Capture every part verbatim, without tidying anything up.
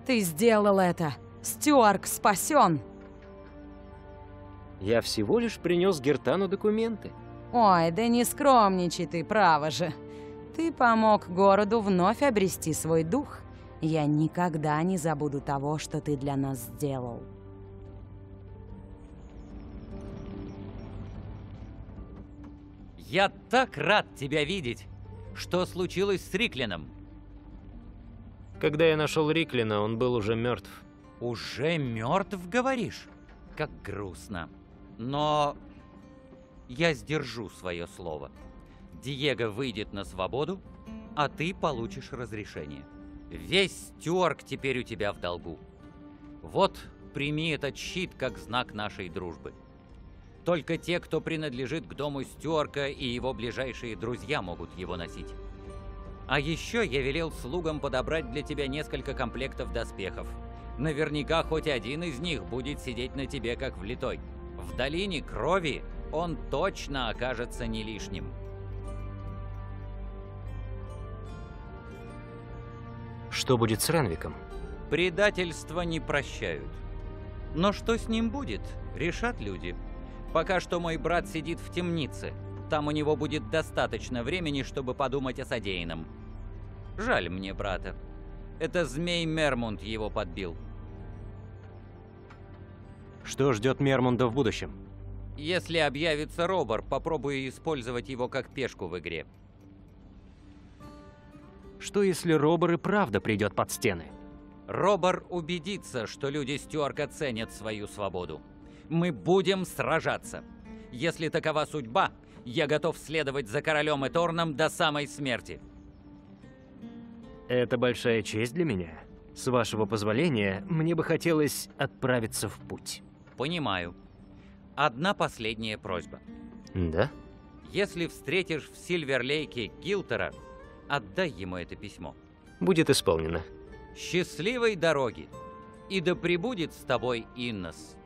Ты сделал это! Стюарк спасен! Я всего лишь принес Гертану документы. Ой, да не скромничай ты, право же. Ты помог городу вновь обрести свой дух. Я никогда не забуду того, что ты для нас сделал. Я так рад тебя видеть! Что случилось с Риклином? Когда я нашел Риклина, он был уже мертв. Уже мертв, говоришь? Как грустно. Но я сдержу свое слово. Диего выйдет на свободу, а ты получишь разрешение. Весь Стюарк теперь у тебя в долгу. Вот, прими этот щит как знак нашей дружбы. Только те, кто принадлежит к дому Стюарка, и его ближайшие друзья могут его носить. А еще я велел слугам подобрать для тебя несколько комплектов доспехов. Наверняка хоть один из них будет сидеть на тебе как влитой. В долине крови он точно окажется не лишним. Что будет с Ренвиком? Предательство не прощают. Но что с ним будет, решат люди. Пока что мой брат сидит в темнице. Там у него будет достаточно времени, чтобы подумать о содеянном. Жаль мне брата. Это змей Мермунд его подбил. Что ждет Мермунда в будущем? Если объявится Робор, попробую использовать его как пешку в игре. Что если Робор и правда придет под стены? Робор убедится, что люди Стюарка ценят свою свободу. Мы будем сражаться. Если такова судьба, я готов следовать за королем Эторном до самой смерти. Это большая честь для меня. С вашего позволения, мне бы хотелось отправиться в путь. Понимаю. Одна последняя просьба. Да? Если встретишь в Сильверлейке Гилтера, отдай ему это письмо. Будет исполнено. Счастливой дороги! И да пребудет с тобой Иннос.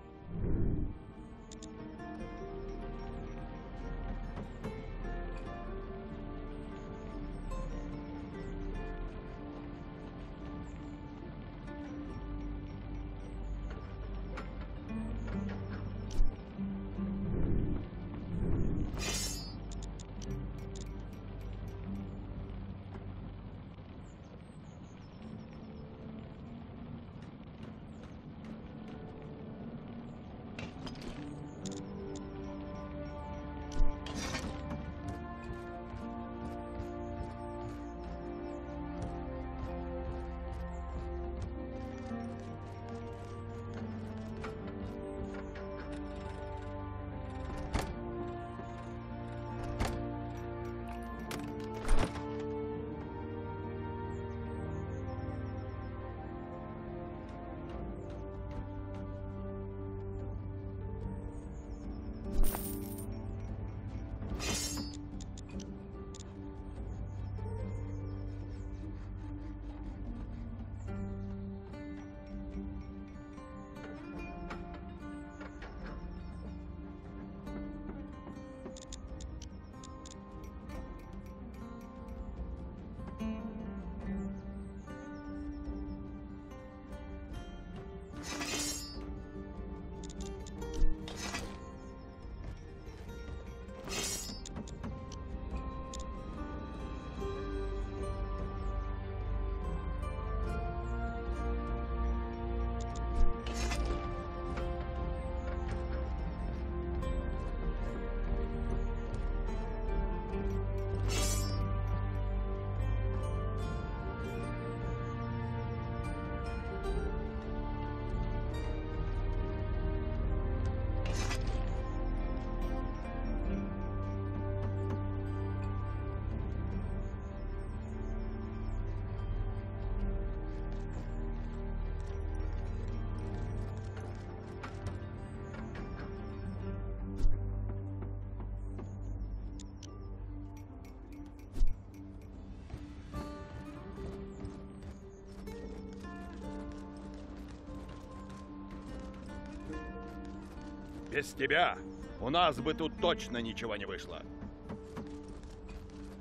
Без тебя у нас бы тут точно ничего не вышло.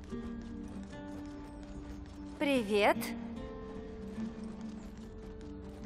Привет.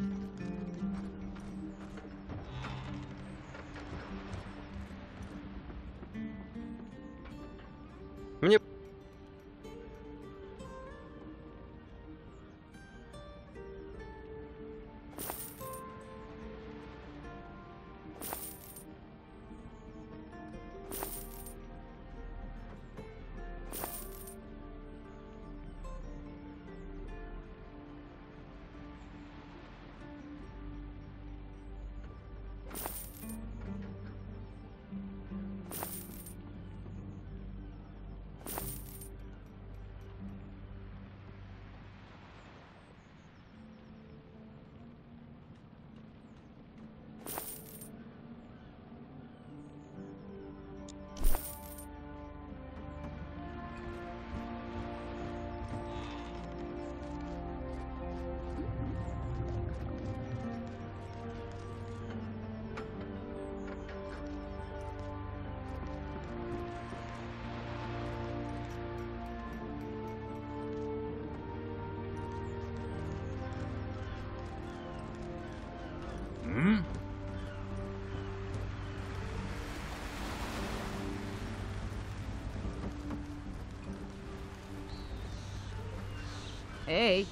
Эй!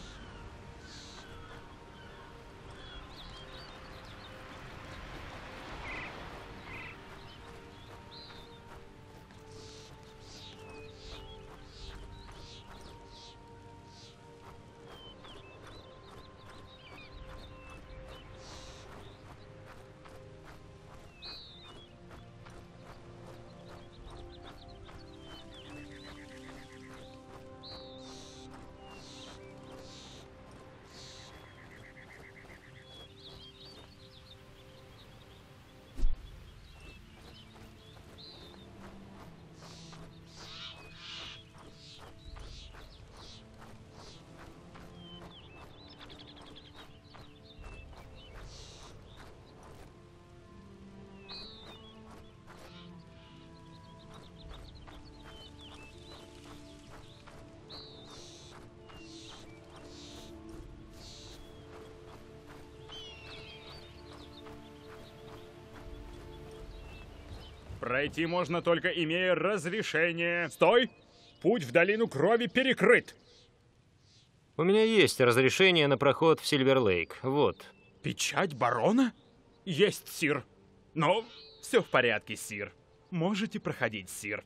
Пройти можно только имея разрешение. Стой! Путь в долину крови перекрыт. У меня есть разрешение на проход в Сильвер-Лейк. Вот. Печать барона? Есть, сир. Но все в порядке, сир. Можете проходить, сир.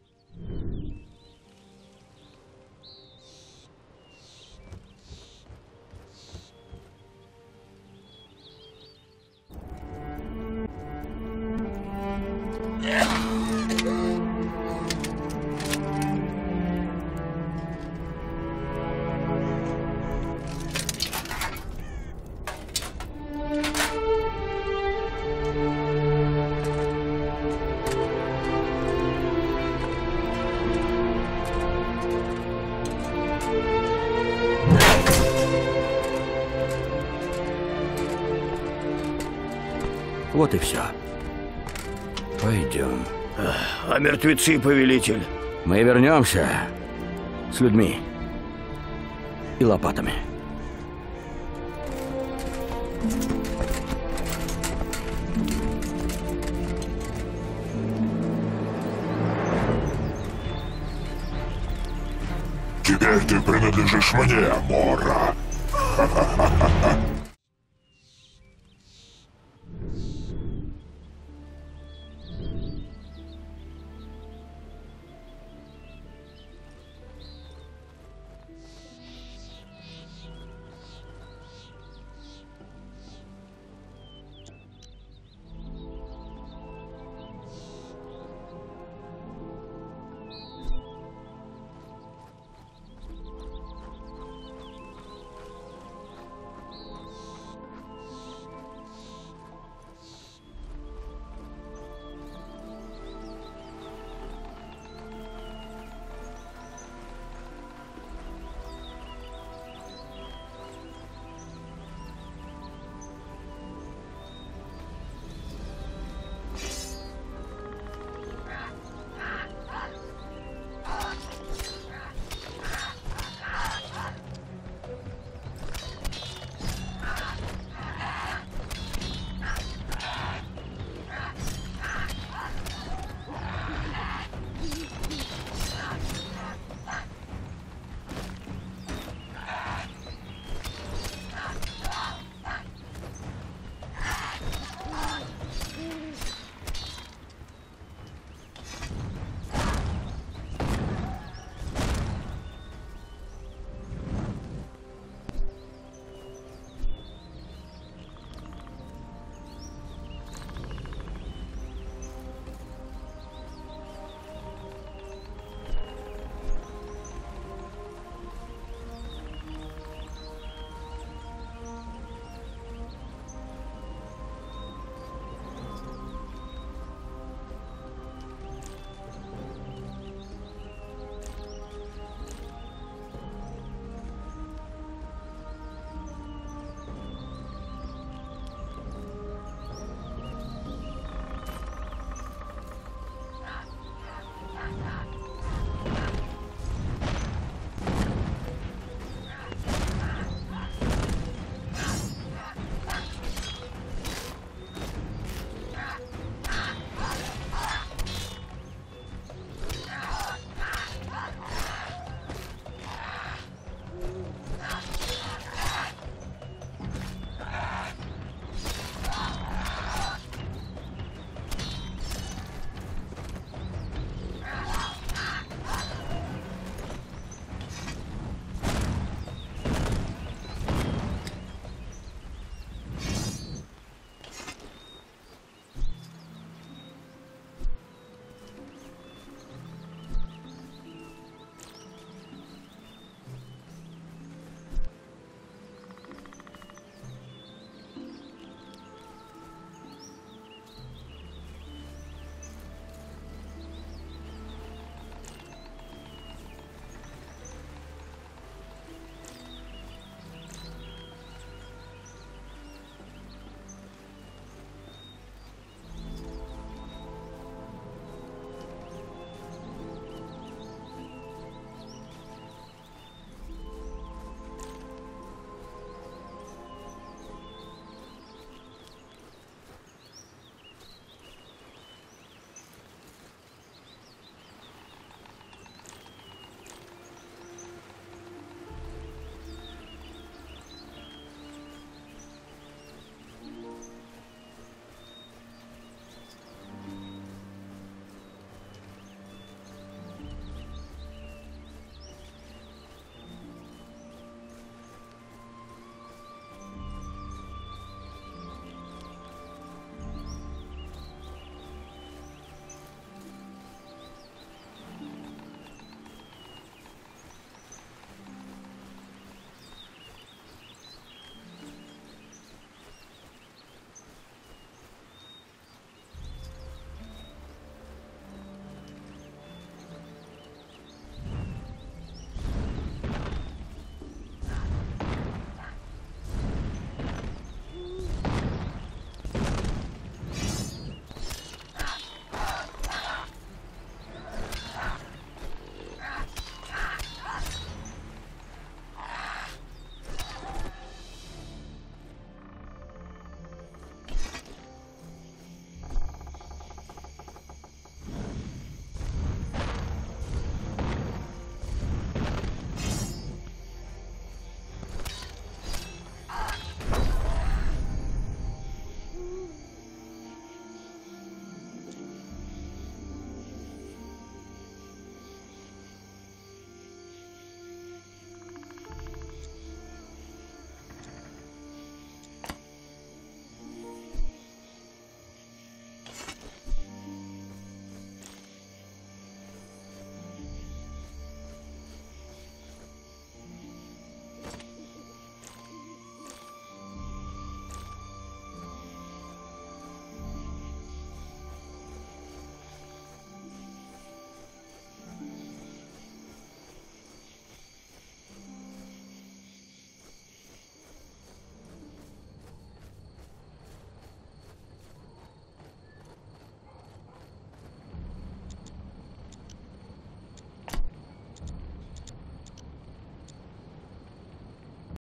Вот и все. Пойдем. А мертвецы, повелитель? Мы вернемся с людьми и лопатами. Теперь ты принадлежишь мне, Мора. Ха-ха-ха-ха.